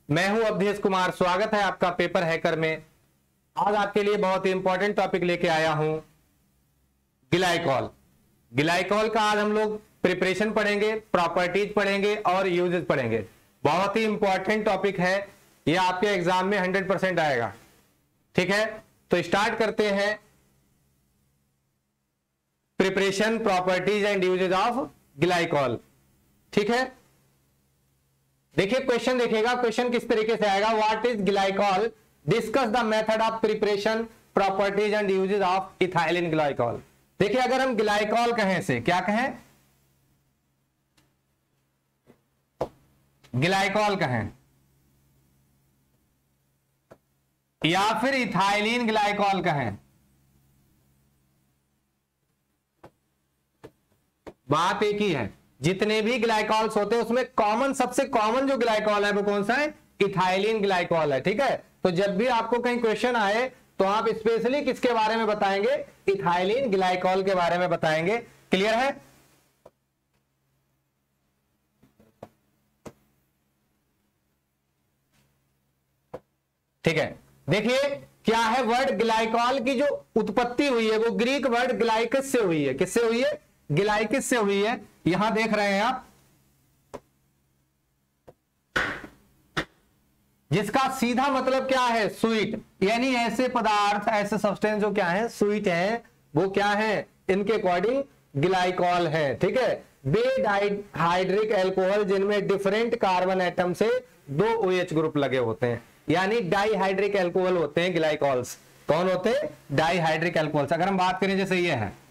मैं हूं अवधेश कुमार। स्वागत है आपका पेपर हैकर में। आज आपके लिए बहुत ही इंपॉर्टेंट टॉपिक लेके आया हूं, ग्लाइकॉल। ग्लाइकॉल का आज हम लोग प्रिपरेशन पढ़ेंगे, प्रॉपर्टीज पढ़ेंगे और यूजेस पढ़ेंगे। बहुत ही इंपॉर्टेंट टॉपिक है, यह आपके एग्जाम में 100% आएगा। ठीक है, तो स्टार्ट करते हैं। Preparation, properties and uses of glycol. ठीक है, देखिए क्वेश्चन देखिएगा, क्वेश्चन किस तरीके से आएगा। What is glycol, discuss the method of preparation, properties and uses of ethylene glycol. देखिए अगर हम ग्लाइकॉल कहें से क्या कहें, ग्लाइकॉल कहें या फिर इथाइलिन ग्लाइकॉल कहें, बात एक ही है। जितने भी ग्लाइकॉल्स होते हैं उसमें कॉमन, सबसे कॉमन जो ग्लाइकॉल है वो कौन सा है, इथाइलिन ग्लाइकॉल है। ठीक है, तो जब भी आपको कहीं क्वेश्चन आए तो आप स्पेशली किसके बारे में बताएंगे, इथाइलिन ग्लाइकॉल के बारे में बताएंगे। क्लियर है। ठीक है, देखिए क्या है, वर्ड ग्लाइकॉल की जो उत्पत्ति हुई है वो ग्रीक वर्ड ग्लाइकस से हुई है। किससे हुई है, ग्लाइकस से हुई है। यहां देख रहे हैं आप, जिसका सीधा मतलब क्या है, स्वीट, यानी ऐसे पदार्थ, ऐसे सब्सटेंस जो क्या है, स्वीट है, वो क्या है, इनके अकॉर्डिंग ग्लाइकॉल है। ठीक है, बे हाइड्रिक एल्कोहल जिनमें डिफरेंट कार्बन एटम से दो OH ग्रुप लगे होते हैं, यानी डाइहाइड्रिक एल्कोहल होते हैं ग्लाइकॉल्स। कौन होते हैं, डाइहाइड्रिक एल्कोहल्स। अगर हम बात करें जैसे ये है,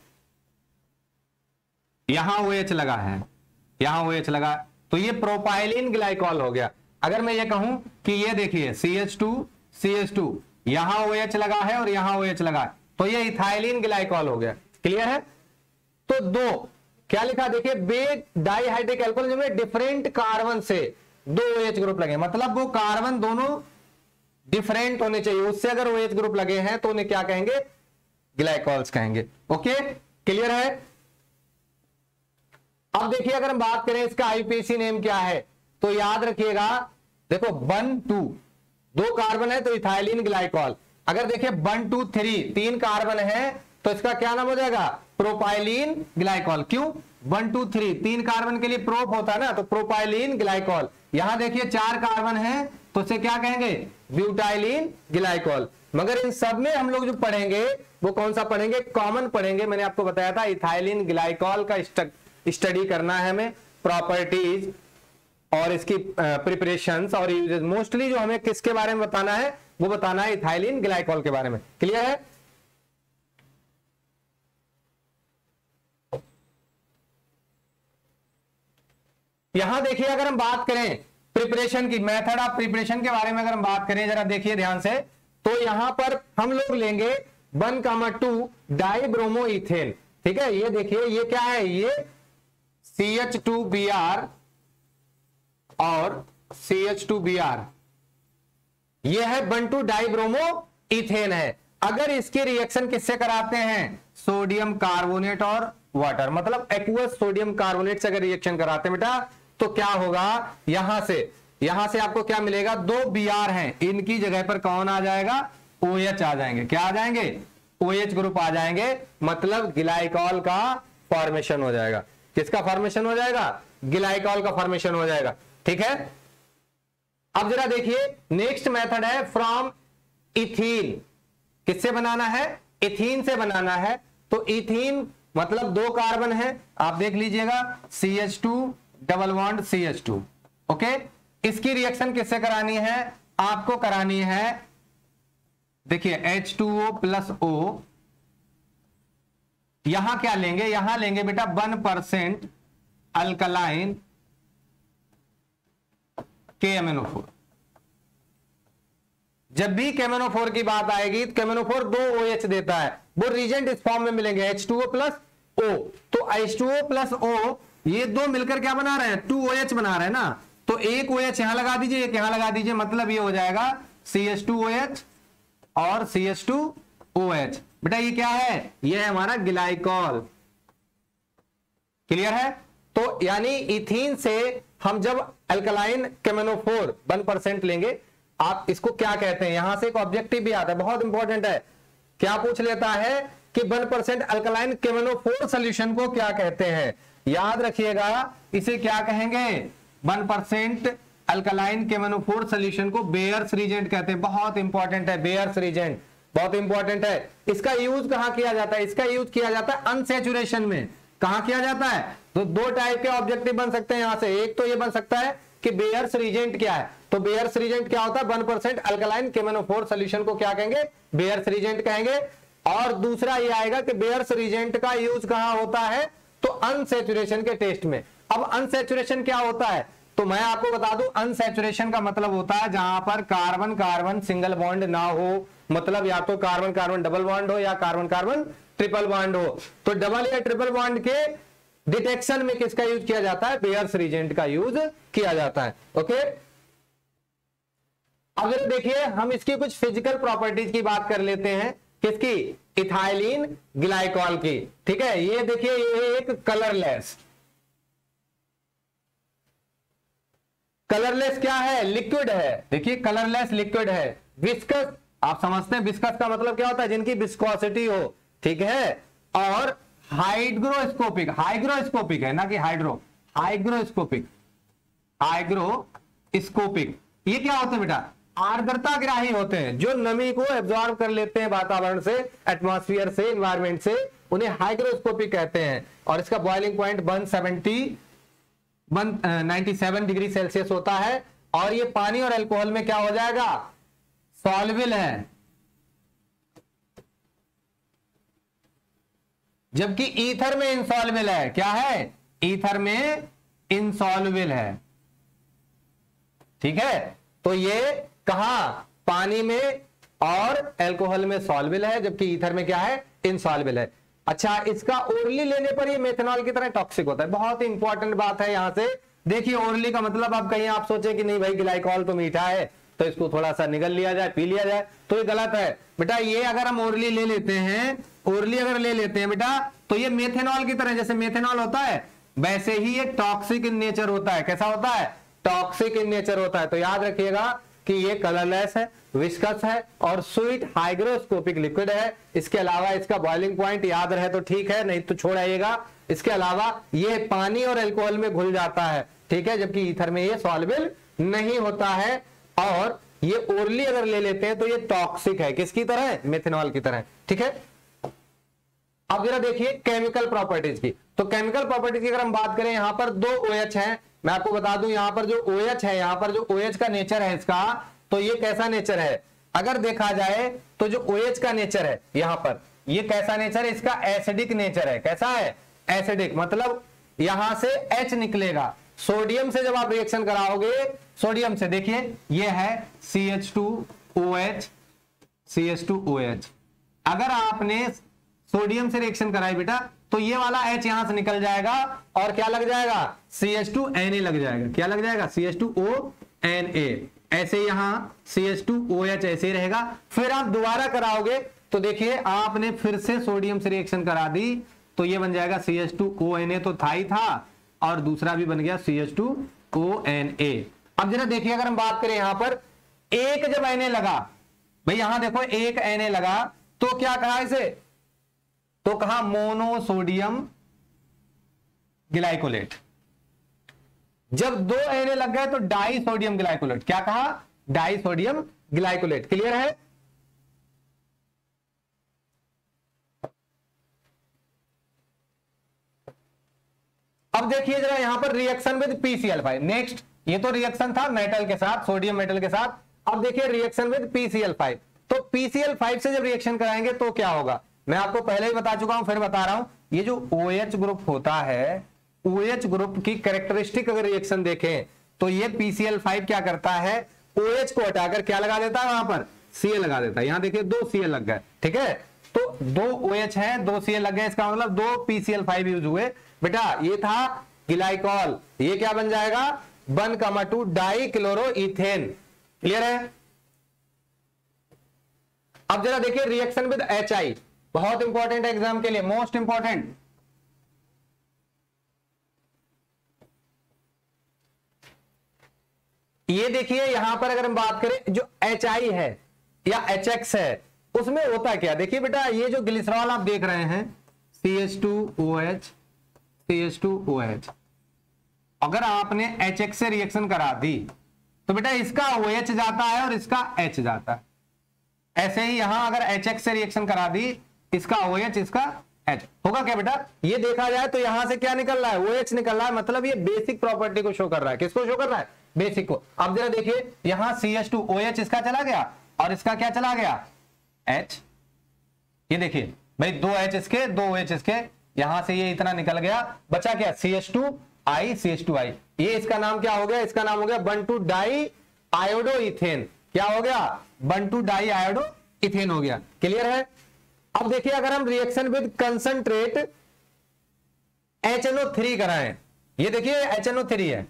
यहां OH लगा है, यहां OH लगा, तो ये प्रोपाइलिन ग्लाइकॉल हो गया। अगर मैं ये कहूं कि ये देखिए CH2 यहां OH लगा है और यहां OH लगा है, तो ये इथाइलिन ग्लाइकॉल हो गया। क्लियर है। तो दो क्या लिखा, देखिए बे डाइहाइड्रिक एल्कोहल जिनमें डिफरेंट कार्बन से दो OH ग्रुप लगे, मतलब वो कार्बन दोनों डिफरेंट होने चाहिए, उससे अगर OH ग्रुप लगे हैं तो उन्हें क्या कहेंगे, ग्लाइकॉल्स कहेंगे। ओके, क्लियर है। अब देखिए अगर हम बात करें इसका आईपीसी नेम क्या है, तो याद रखिएगा, देखो 1 2 दो कार्बन है तो इथाइलिन ग्लाइकॉल। अगर देखिए 1 2 3 तीन कार्बन है तो इसका क्या नाम हो जाएगा, प्रोपाइलिन ग्लाइकॉल। क्यों, 1 2 3 तीन कार्बन के लिए प्रोप होता है ना, तो प्रोपाइलिन ग्लाइकॉल। यहां देखिए 4 कार्बन है तो इसे क्या कहेंगे, ब्यूटाइलिन ग्लाइकॉल। मगर इन सब में हम लोग जो पढ़ेंगे वो कौन सा पढ़ेंगे, कॉमन पढ़ेंगे। मैंने आपको बताया था इथाइलिन ग्लाइकॉल का स्टडी करना है हमें, प्रॉपर्टीज और इसकी प्रिपरेशंस और यूजेस। मोस्टली जो हमें किसके बारे में बताना है, वो बताना है इथाइलिन ग्लाइकॉल के बारे में। क्लियर है। यहां देखिए अगर हम बात करें प्रिपरेशन की, मेथड ऑफ प्रिपरेशन के बारे में अगर हम बात करें, जरा देखिए ध्यान से, तो यहां पर हम लोग लेंगे 1,2 डाइब्रोमो इथेन। ठीक है, ये देखिए ये क्या है, ये CH2Br और CH2Br, ये है 1,2 डाइब्रोमो इथेन है। अगर इसके रिएक्शन किससे कराते हैं, सोडियम कार्बोनेट और वाटर, मतलब एक्वस सोडियम कार्बोनेट से अगर रिएक्शन कराते हैं बेटा, तो क्या होगा, यहां से आपको क्या मिलेगा, 2 Br हैं, इनकी जगह पर कौन आ जाएगा, OH आ जाएंगे। क्या आ जाएंगे, OH ग्रुप आ जाएंगे, मतलब ग्लाइकॉल का फॉर्मेशन हो जाएगा। किसका फॉर्मेशन हो जाएगा, ग्लाइकॉल का फॉर्मेशन हो जाएगा। ठीक है, अब जरा देखिए नेक्स्ट मेथड है फ्रॉम इथीन। किससे बनाना है, इथीन से बनाना है। तो इथीन मतलब 2 कार्बन है, आप देख लीजिएगा, CH2 double bond CH2। Okay, इसकी रिएक्शन किससे करानी है, आपको करानी है, देखिए H2O प्लस O। यहां क्या लेंगे, यहां लेंगे बेटा 1% अल्कलाइन KMnO4। जब भी KMnO4 की बात आएगी तो KMnO4 2 OH देता है, वो रीजेंट इस फॉर्म में मिलेंगे H2O प्लस O। तो H2O प्लस O ये दो मिलकर क्या बना रहे हैं, 2 OH बना रहे हैं ना, तो एक OH यहां लगा दीजिए, एक यहां लगा दीजिए, मतलब ये हो जाएगा CH2OH और CH2OH। बेटा ये क्या है, ये है हमारा ग्लाइकॉल। क्लियर है। तो यानी इथीन से हम जब अल्कलाइन केमेनोफोर 1% लेंगे, आप इसको क्या कहते हैं, यहां से एक ऑब्जेक्टिव भी आता है, बहुत इंपॉर्टेंट है, क्या पूछ लेता है कि 1% अल्कलाइन केमेनोफोर सॉल्यूशन को क्या कहते हैं। याद रखिएगा, इसे क्या कहेंगे, 1% अल्कलाइन केमेनोफोर सॉल्यूशन को बेयर्स रीजेंट कहते हैं। बहुत इंपॉर्टेंट है, बेयर्स रीजेंट बहुत इंपॉर्टेंट है। इसका यूज कहां किया जाता है, इसका यूज किया जाता है अनसैचुरेशन में। कहां किया जाता है, तो दो टाइप के ऑब्जेक्टिव बन सकते हैं यहां से, एक तो ये बन सकता है कि बेयर्स रीजेंट क्या है, तो बेयर्स रीजेंट क्या होता है, 1% अल्कलाइन केमेनोफोर सॉल्यूशन को क्या कहेंगे, बेयर्स रीजेंट कहेंगे। और दूसरा ये आएगा कि बेयर्स रीजेंट का यूज कहां होता है, तो अनसैचुरेशन के टेस्ट में। अब अनसैचुरेशन क्या होता है, तो मैं आपको बता दूं, अनसैचुरेशन का मतलब होता है जहां पर कार्बन कार्बन सिंगल बॉन्ड ना हो, मतलब या तो कार्बन कार्बन डबल बॉन्ड हो या कार्बन कार्बन ट्रिपल बॉन्ड हो। तो डबल या ट्रिपल बॉन्ड के डिटेक्शन में किसका यूज किया जाता है, बेयर्स रीजेंट का यूज किया जाता है। ओके, अगर देखिए हम इसकी कुछ फिजिकल प्रॉपर्टीज की बात कर लेते हैं, किसकी, इथाइलिन ग्लाइकॉल की। ठीक है, ये देखिए ये एक कलरलेस क्या है, लिक्विड है। देखिए कलरलेस लिक्विड है। विस्कस, आप समझते हैं विस्कस का मतलब क्या होता है, जिनकी विस्कोसिटी हो, ठीक है। और हाइग्रोस्कोपिक, हाइग्रोस्कोपिक है ना कि हाइग्रोस्कोपिक ये क्या होते हैं बेटा, आर्द्रता ग्राही होते हैं, जो नमी को एब्जॉर्ब कर लेते हैं वातावरण से, एटमॉस्फेयर से, एनवायरमेंट से, उन्हें हाइग्रोस्कोपिक कहते हैं। और इसका बॉइलिंग पॉइंट 97 डिग्री सेल्सियस होता है। और ये पानी और अल्कोहल में क्या हो जाएगा, सॉल्युबल है, जबकि ईथर में इनसॉल्युबल है। क्या है, ईथर में इनसॉल्युबल है। ठीक है, तो ये कहा, पानी में और अल्कोहल में सॉल्युबल है, जबकि ईथर में क्या है, इनसॉल्युबल है। अच्छा, इसका ओरली लेने पर ये मेथनॉल की तरह टॉक्सिक होता है। बहुत इंपॉर्टेंट बात है यहां से। देखिए ओरली का मतलब, आप कहीं आप सोचे कि नहीं भाई ग्लाइकॉल तो मीठा है तो इसको थोड़ा सा निगल लिया जाए, पी लिया जाए, तो ये गलत है बेटा। ये अगर हम ओरली ले लेते हैं, बेटा, तो ये मेथनॉल की तरह, जैसे मेथनॉल होता है वैसे ही ये टॉक्सिक इन नेचर होता है। कैसा होता है, टॉक्सिक इन नेचर होता है। तो याद रखिएगा कि ये कलरलेस है, विस्कस है और स्वीट हाइग्रोस्कोपिक लिक्विड है। इसके अलावा इसका बॉइलिंग पॉइंट याद रहे तो ठीक है, नहीं तो छोड़ आइएगा। इसके अलावा ये पानी और अल्कोहल में घुल जाता है, ठीक है, जबकि ईथर में ये सॉल्युबल नहीं होता है। और ये ओरली अगर ले लेते हैं तो ये टॉक्सिक है, किसकी तरह, मेथनॉल की तरह। ठीक है, अब जरा देखिए केमिकल प्रॉपर्टीज की। तो केमिकल प्रॉपर्टीज की अगर हम बात करें, यहां पर 2 OH हैं। मैं आपको बता दूं, यहां पर जो OH है, यहां पर जो OH का नेचर है इसका, तो ये कैसा नेचर है, अगर देखा जाए तो जो OH का नेचर है यहां पर, ये कैसा नेचर है, इसका एसिडिक नेचर है। कैसा है, एसिडिक, मतलब यहां से H निकलेगा। सोडियम से जब आप रिएक्शन कराओगे, सोडियम से, देखिए ये है CH2OH। अगर आपने सोडियम से रिएक्शन कराई बेटा, तो ये वाला H यहां से निकल जाएगा और क्या लग जाएगा, CH2Na लग जाएगा। क्या लग जाएगा, CH2ONa। ऐसे यहां CH2OH ऐसे रहेगा। फिर आप दोबारा कराओगे तो देखिए आपने फिर से सोडियम से रिएक्शन करा दी, तो ये बन जाएगा CH2ONa, तो था ही था, और दूसरा भी बन गया CH2ONa। अब जरा देखिए, अगर हम बात करें यहां पर एक जब Na लगा, भाई यहां देखो एक Na लगा, तो क्या कहा इसे, तो कहा मोनोसोडियम ग्लाइकोलेट। जब 2 Na लग गए तो डाई सोडियम ग्लाइकोलेट। क्या कहा, डाई सोडियम ग्लाइकोलेट। क्लियर है, अब देखिए जरा यहां पर रिएक्शन विद PCl5। नेक्स्ट, ये तो रिएक्शन था मेटल के साथ, सोडियम मेटल के साथ। अब देखिए रिएक्शन विद PCl5। तो PCl5 से जब रिएक्शन कराएंगे तो क्या होगा, मैं आपको पहले ही बता चुका हूं, फिर बता रहा हूं। ये जो OH ग्रुप होता है, OH ग्रुप की कैरेक्टरिस्टिक अगर रिएक्शन देखें तो ये PCl5 क्या करता है, OH को हटाकर क्या लगा देता है, वहां पर Cl लगा देता है। यहां देखिए 2 Cl लग गए। ठीक है, तो 2 OH है, 2 Cl लग गए, इसका मतलब 2 PCl5 यूज हुए। बेटा ये था ग्लाइकॉल, ये क्या बन जाएगा, 1,2 डाई क्लोरो इथेन। क्लियर है, अब जरा देखिए रिएक्शन विद HI, बहुत इंपॉर्टेंट है एग्जाम के लिए, मोस्ट इंपॉर्टेंट। ये देखिए यहां पर अगर हम बात करें जो HI है या HX है उसमें होता क्या, देखिए बेटा ये जो ग्लिसरॉल आप देख रहे हैं CH2OH CH2OH, अगर आपने HX से रिएक्शन करा दी तो बेटा इसका OH जाता है और इसका H जाता है। ऐसे ही यहां अगर HX से रिएक्शन करा दी, इसका OH इसका H होगा क्या बेटा, ये देखा जाए तो यहां से क्या निकल रहा है, OH निकल रहा है, मतलब ये बेसिक प्रॉपर्टी को शो कर रहा है। किसको शो कर रहा है, बेसिक को। अब जरा देखिए यहां CH2OH इसका चला गया और इसका क्या चला गया, H। ये देखिए भाई 2 H इसके 2 OH इसके, यहां से ये इतना निकल गया, बचा क्या CH2I CH2I। ये इसका नाम क्या हो गया, इसका नाम हो गया 1,2 डाई आयोडो इथेन। क्या हो गया, 1,2 डाई आयोडो इथेन हो गया। क्लियर है। अब देखिए अगर हम रिएक्शन विद कंसंट्रेट HNO3 कराएं, ये देखिए HNO3 है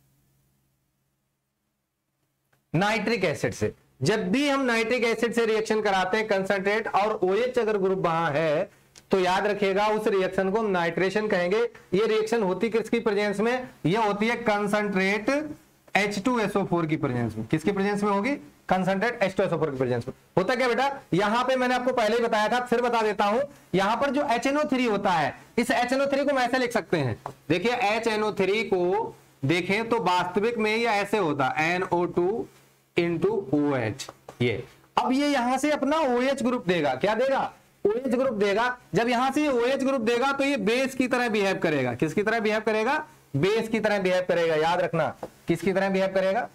नाइट्रिक एसिड से। जब भी हम नाइट्रिक एसिड से रिएक्शन कराते हैं कंसंट्रेट और OH अगर ग्रुप वहां है तो याद रखिएगा उस रिएक्शन को हम नाइट्रेशन कहेंगे। ये रिएक्शन होती किसकी प्रेजेंस में, ये होती है कंसंट्रेट H2SO4 की प्रेजेंस में। किसकी प्रेजेंस में होगी, कंसंट्रेट H2SO4 की प्रेजेंस में। होता क्या बेटा, यहां पे मैंने आपको पहले ही बताया था, फिर बता देता हूं। यहां पर जो HNO3 होता है, इस HNO3 को हम ऐसे लिख सकते हैं, देखिए HNO3 को देखें तो वास्तविक में ये ऐसे होता NO2 इंटू OH। ये अब ये यहां से अपना OH ग्रुप देगा, क्या देगा, OH ग्रुप देगा। जब यहां से OH ग्रुप देगा तो ये बेस की तरह बिहेव करेगा। किसकी तरह बिहेव करेगा, बेस की तरह बिहेव करेगा। याद रखना किसकी तरह बिहेव करेगा,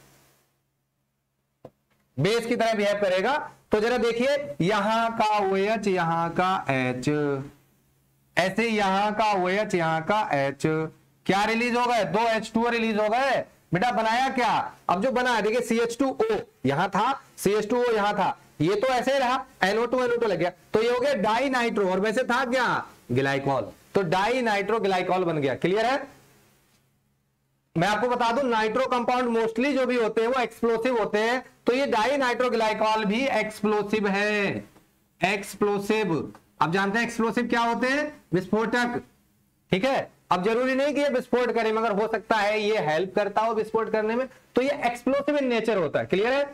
बेस की तरह बिहेव करेगा। तो जरा देखिए यहां का OH यहां का H, ऐसे यहां का OH यहां का H, क्या रिलीज हो गए, 2 H2O रिलीज हो गए बेटा। बनाया क्या, अब जो बना है देखिए CH2O यहां था, CH2O यहां था, ये तो ऐसे ही रहा, NO2 लग गया, तो ये हो गया डाई नाइट्रो, और वैसे था क्या, ग्लाइकॉल, तो डाई नाइट्रो ग्लाइकॉल बन गया। क्लियर है। मैं आपको बता दूं नाइट्रो कंपाउंड मोस्टली जो भी होते हैं वो एक्सप्लोसिव होते हैं, तो ये डाई नाइट्रो ग्लाइकॉल भी एक्सप्लोसिव है, एक्सप्लोसिव। अब जानते हैं एक्सप्लोसिव क्या होते हैं, विस्फोटक। ठीक है, अब जरूरी नहीं कि ये विस्फोट करे, मगर हो सकता है ये हेल्प करता हो विस्फोट करने में, तो ये एक्सप्लोसिव इन नेचर होता है। क्लियर है।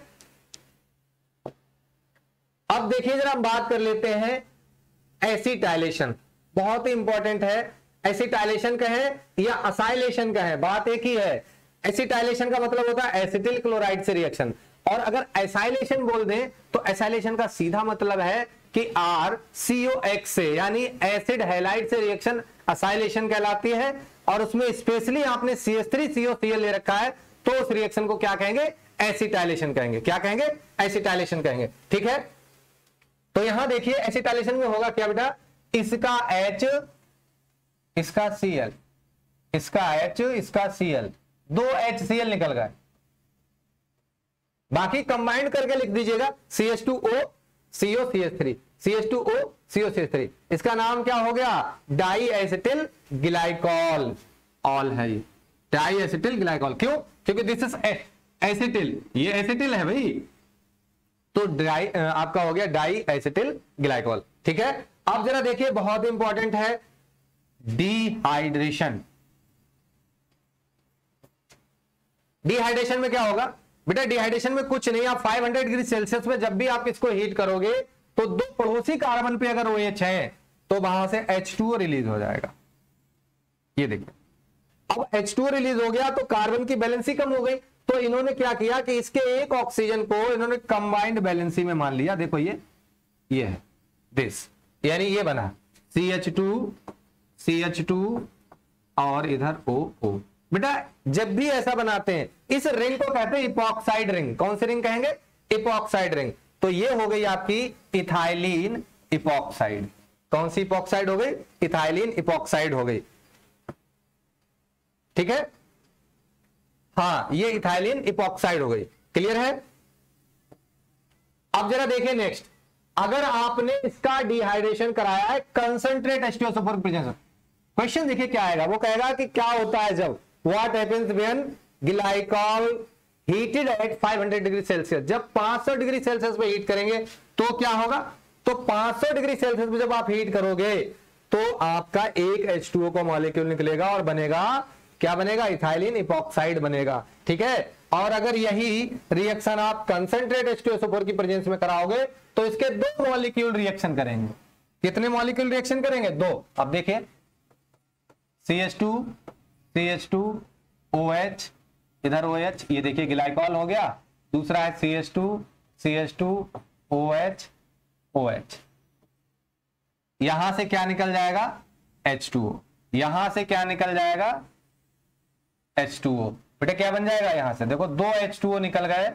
अब देखिए जरा हम बात कर लेते हैं एसिटाइलेशन, बहुत ही इंपॉर्टेंट है। एसिटाइलेशन का है या असाइलेशन का है, बात एक ही है। एसिटाइलेशन का मतलब होता है एसिटिल क्लोराइड से रिएक्शन, और अगर एसाइलेशन बोल दें तो एसाइलेशन का सीधा मतलब है कि RCOX से यानी एसिड हैलाइड से रिएक्शन असाइलेशन कहलाती है। और उसमें स्पेशली आपने CH3COCl ले रखा है तो उस रिएक्शन को क्या कहेंगे, एसिटाइलेशन कहेंगे। क्या कहेंगे, एसिटाइलेशन कहेंगे। ठीक है, तो यहां देखिए एसिटाइलेशन में होगा क्या बेटा, इसका H इसका Cl, इसका H इसका Cl, 2 HCl निकल गए, बाकी कंबाइंड करके लिख दीजिएगा CH2O CO CH3 CH2O CO CH3। इसका नाम क्या हो गया, डाई एसिटिल ग्लाइकॉल ऑल है, ये डाई एसिटिल ग्लाइकॉल। क्यों, क्योंकि दिस इज एसिटिल, ये एसिटिल है भाई, तो डाई आपका हो गया डाई एसिटिल ग्लाइकॉल। ठीक है। अब जरा देखिए बहुत इंपॉर्टेंट है डिहाइड्रेशन। डिहाइड्रेशन में क्या होगा बेटा, डिहाइड्रेशन में कुछ नहीं, आप 500 डिग्री सेल्सियस में जब भी आप इसको हीट करोगे तो 2 पड़ोसी कार्बन पे अगर OH है तो वहां से H2O रिलीज हो जाएगा। ये देखिए अब H2O रिलीज हो गया तो कार्बन की बैलेंसी कम हो गई, तो इन्होंने क्या किया कि इसके एक ऑक्सीजन को इन्होंने कंबाइंड बैलेंसी में मान लिया। देखो ये है दिस, यानी ये बना CH2 और इधर OO। बेटा जब भी ऐसा बनाते हैं इस रिंग को कहते हैं इपॉक्साइड रिंग। कौन सी रिंग कहेंगे, इपॉक्साइड रिंग। तो ये हो गई आपकी इथाइलिन इपॉक्साइड। कौन सी इपॉक्साइड हो गई, इथाइलिन इपॉक्साइड हो गई। ठीक है, हाँ ये इथाइलिन इपॉक्साइड हो गई। क्लियर है। अब जरा देखिए नेक्स्ट, अगर आपने इसका डिहाइड्रेशन कराया है कंसंट्रेट H2SO4 प्रेजेंस में, क्वेश्चन देखिए क्या आएगा, वो कहेगा कि क्या होता है जब, what happens when glycol heated at 500 degree Celsius. जब 500 डिग्री सेल्सियस पे हीट करेंगे तो क्या होगा, तो 500 डिग्री सेल्सियस पे जब आप हीट करोगे तो आपका एक H2O का मॉलिक्यूल निकलेगा और बनेगा क्या बनेगा, इथाइलिन इपॉक्साइड बनेगा। ठीक है, और अगर यही रिएक्शन आप कंसंट्रेट H2SO4 की प्रेजेंस में कराओगे तो इसके 2 मॉलिक्यूल रिएक्शन करेंगे। कितने मॉलिक्यूल रिएक्शन करेंगे? 2। अब देखिए CH2 CH2 OH, इधर OH, ये देखिए ग्लाइकॉल हो गया। दूसरा है CH2 CH2 OH OH। यहां से क्या निकल जाएगा? H2O। यहां से क्या निकल जाएगा? H2O। बेटा क्या बन जाएगा? यहां से देखो 2 H2O निकल गए।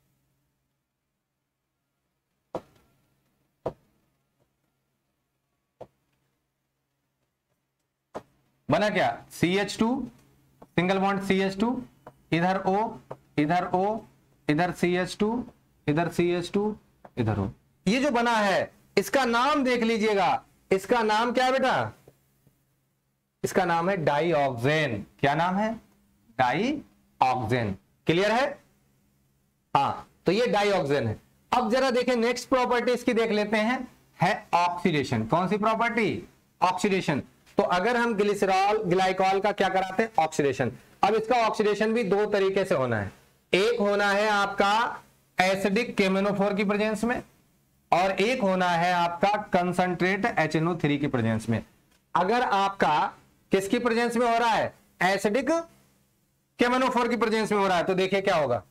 बना क्या? CH2 सिंगल बॉन्ड CH2, इधर O, इधर O, इधर CH2, इधर CH2, इधर O। ये जो बना है इसका नाम देख लीजिएगा। इसका नाम क्या है बेटा? इसका नाम है डाइऑक्सेन। क्या नाम है? डाइऑक्सेन। क्लियर है? हाँ, तो ये डाइऑक्सेन है। अब जरा देखें नेक्स्ट प्रॉपर्टी इसकी देख लेते हैं, है ऑक्सीडेशन। कौन सी प्रॉपर्टी? ऑक्सीडेशन। तो अगर हम ग्लिसरॉल ग्लाइकॉल का क्या कराते हैं? ऑक्सीडेशन। अब इसका ऑक्सीडेशन भी 2 तरीके से होना है। एक होना है आपका एसिडिक KMnO4 की प्रेजेंस में, और एक होना है आपका कंसंट्रेट HNO3 की प्रेजेंस में। अगर आपका किसकी प्रेजेंस में हो रहा है? एसिडिक KMnO4 की प्रेजेंस में हो रहा है, तो देखिए क्या होगा।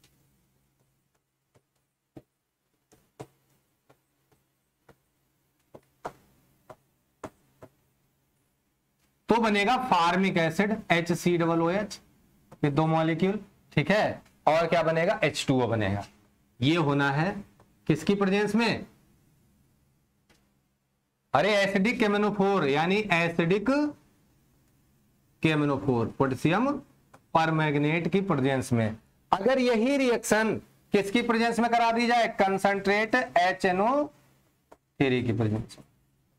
तो बनेगा फार्मिक एसिड HCOOH, ये 2 मॉलिक्यूल, ठीक है। और क्या बनेगा? H2O बनेगा। ये होना है किसकी प्रेजेंस में? अरे एसिडिक KMnO4, यानी एसिडिक KMnO4 पोटेशियम परमैंगनेट की प्रेजेंस में। अगर यही रिएक्शन किसकी प्रेजेंस में करा दी जाए? कंसंट्रेट HNO3 की प्रेजेंस में।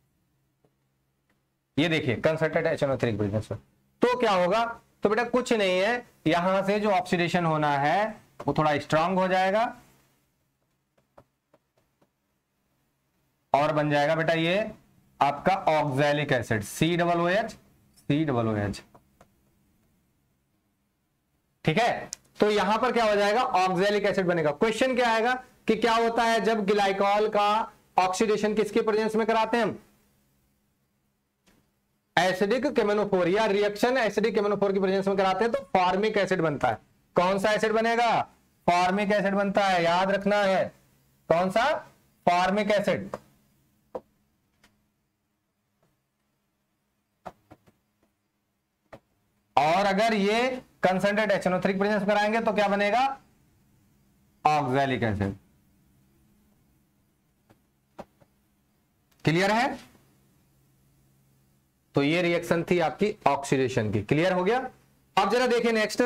ये देखिए कंसंट्रेट HNO3 की प्रेजेंस में, तो क्या होगा? तो बेटा कुछ नहीं है, यहां से जो ऑक्सीडेशन होना है वो थोड़ा स्ट्रांग हो जाएगा और बन जाएगा बेटा ये आपका ऑक्सैलिक एसिड COOH। ठीक है, तो यहां पर क्या हो जाएगा? ऑक्सैलिक एसिड बनेगा। क्वेश्चन क्या आएगा कि क्या होता है जब ग्लाइकॉल का ऑक्सीडेशन किसके प्रेजेंस में कराते हैं हम? एसिडिक KMnO4, या रिएक्शन एसिडिक KMnO4 की प्रेजेंस में कराते हैं तो फॉर्मिक एसिड बनता है। कौन सा एसिड बनेगा? फॉर्मिक एसिड बनता है, याद रखना है। कौन सा? Formic acid. और अगर ये कंसंट्रेट HNO3 की प्रेजेंस में कराएंगे तो क्या बनेगा? Oxalic acid. क्लियर है? तो ये रिएक्शन थी आपकी ऑक्सीडेशन की। क्लियर हो गया? अब जरा देखिए नेक्स्ट,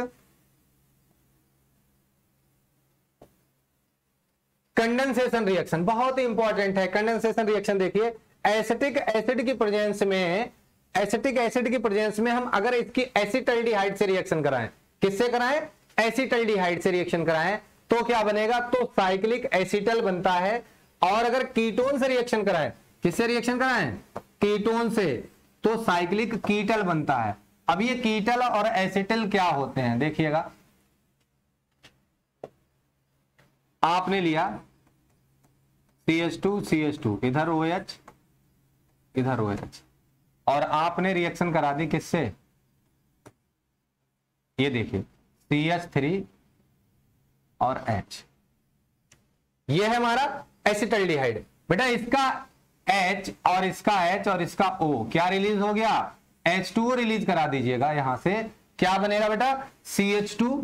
कंडेंसेशन रिएक्शन बहुत ही इंपॉर्टेंट है। कंडेंसेशन रिएक्शन देखिए, एसिटिक एसिड की प्रेजेंस में, एसिटिक एसिड की प्रेजेंस में हम अगर इसकी एसिटल्डिहाइड से रिएक्शन कराएं, किससे कराएं? एसिटल्डिहाइड से रिएक्शन कराएं तो क्या बनेगा? तो साइक्लिक एसिटल बनता है। और अगर कीटोन से रिएक्शन कराएं, किससे रिएक्शन कराएं? कीटोन से, तो साइक्लिक कीटल बनता है। अब ये कीटल और एसिटल क्या होते हैं देखिएगा। आपने लिया CH2 CH2, इधर OH, इधर OH, और आपने रिएक्शन करा दी किससे? ये देखिए CH3 और H, ये है हमारा एसिटल्डिहाइड। बेटा इसका H और इसका H और इसका O क्या रिलीज हो गया? H2O रिलीज करा दीजिएगा। यहां से क्या बनेगा बेटा? CH2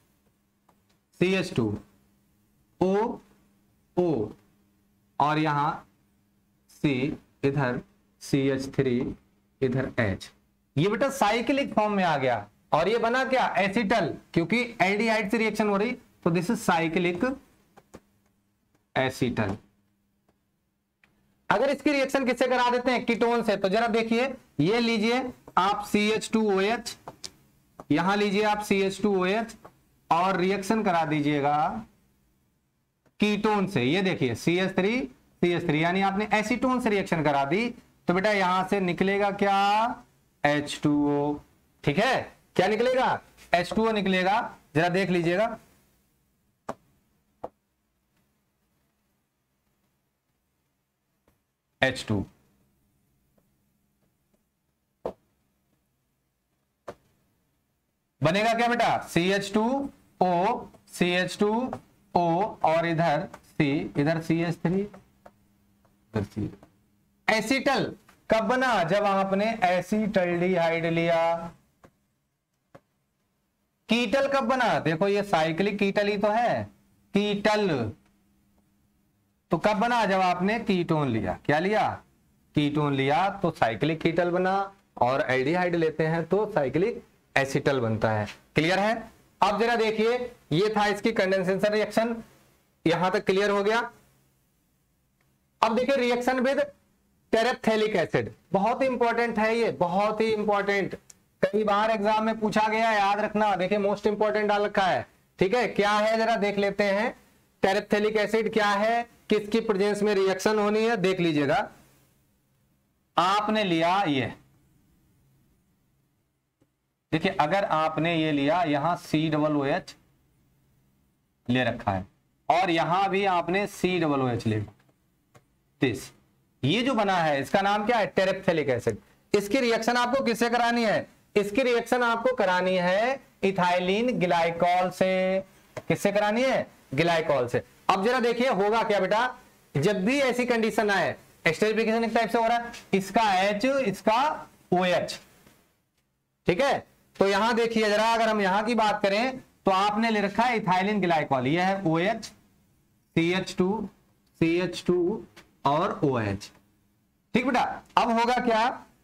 CH2 O O, और यहां C, इधर CH3, इधर H। ये बेटा साइक्लिक फॉर्म में आ गया और ये बना क्या? एसिटल, क्योंकि एल्डिहाइड से रिएक्शन हो रही, तो दिस इज साइक्लिक एसिटल। अगर इसकी रिएक्शन किससे करा देते हैं? कीटोन से। तो जरा देखिए, ये लीजिए आप CH2OH, यहां लीजिए आप CH2OH और रिएक्शन करा दीजिएगा कीटोन से। ये देखिए CH3 यानी आपने एसीटोन से रिएक्शन करा दी, तो बेटा यहां से निकलेगा क्या? H2O। ठीक है, क्या निकलेगा? H2O निकलेगा। जरा देख लीजिएगा, H2। बनेगा क्या बेटा, CH2O, CH2O और इधर C, इधर CH3, इधर C। एसिटल कब बना, जब आपने एसिटल्डिहाइड लिया। कीटल कब बना, देखो ये साइक्लिक कीटल ही तो है, कीटल तो कब बना, जब आपने कीटोन लिया। क्या लिया, कीटोन लिया तो साइक्लिक कीटल बना, और एल्डिहाइड लेते हैं तो साइक्लिक एसिटल बनता है। क्लियर है। अब जरा देखिए, ये था इसकी कंडेंसेशन रिएक्शन, यहां तक क्लियर हो गया। अब देखिए रिएक्शन विद टेरेप्थेलिक एसिड, बहुत ही इंपॉर्टेंट है ये, बहुत ही इंपॉर्टेंट, कई बार एग्जाम में पूछा गया, याद रखना। देखिए मोस्ट इंपॉर्टेंट डाल रखा है, ठीक है। क्या है जरा देख लेते हैं, टेरेप्थेलिक एसिड क्या है, किसकी प्रेजेंस में रिएक्शन होनी है, देख लीजिएगा। आपने लिया ये, देखिए अगर आपने ये लिया, यहां COOH ले रखा है, और यहां भी आपने COOH ले, दिस ये जो बना है इसका नाम क्या है, टेरेप्थेलिक एसिड। इसकी रिएक्शन आपको किससे करानी है, इसकी रिएक्शन आपको करानी है इथाइलिन ग्लाइकॉल से। किससे करानी है, ग्लाइकॉल से। अब जरा देखिए होगा क्या बेटा, जब भी ऐसी कंडीशन आए, एस्टरिफिकेशन एक टाइप से हो रहा है, इसका H, इसका OH, ठीक है। तो यहां देखिए जरा, अगर हम यहां की बात करें तो आपने ले रखा है इथाइलिन ग्लाइकॉल, यह है OH, CH2 और OH, ठीक बेटा। अब होगा क्या,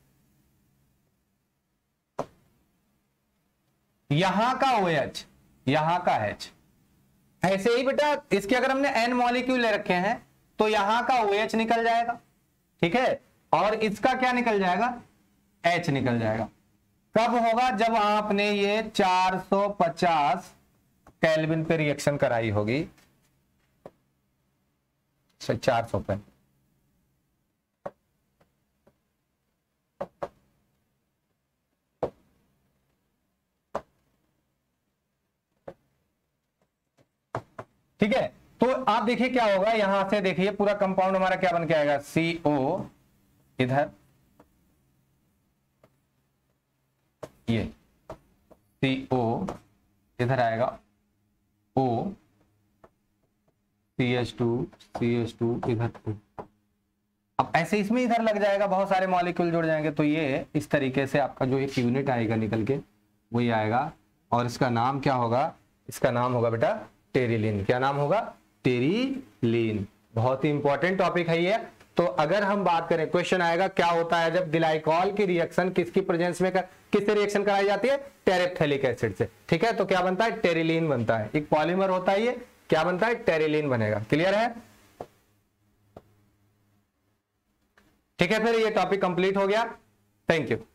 यहां का OH, यहां का H, ऐसे ही बेटा इसके अगर हमने N मॉलिक्यूल ले रखे हैं तो यहां का OH निकल जाएगा, ठीक है, और इसका क्या निकल जाएगा, H निकल जाएगा। कब होगा, जब आपने ये 450 केल्विन पे रिएक्शन कराई होगी, 400 पे। ठीक है, तो आप देखिए क्या होगा, यहां से देखिए पूरा कंपाउंड हमारा क्या बन के आएगा, CO इधर, ये CO इधर आएगा, O, CH2 इधर। अब ऐसे इसमें इधर लग जाएगा, बहुत सारे मॉलिक्यूल जुड़ जाएंगे, तो ये इस तरीके से आपका जो एक यूनिट आएगा निकल के, वही आएगा, और इसका नाम क्या होगा, इसका नाम होगा बेटा टेरिलीन। क्या नाम होगा, टेरिलीन। बहुत ही इंपॉर्टेंट टॉपिक है ये। तो अगर हम बात करें, क्वेश्चन आएगा क्या होता है जब ग्लाइकॉल की रिएक्शन किसकी प्रेजेंस में किससे रिएक्शन कराई जाती है, टेरेप्थेलिक एसिड से, ठीक है। तो क्या बनता है, टेरिलीन बनता है, एक पॉलीमर होता है ये, क्या बनता है, टेरिलीन बनेगा। क्लियर है, ठीक है। फिर ये टॉपिक कंप्लीट हो गया, थैंक यू।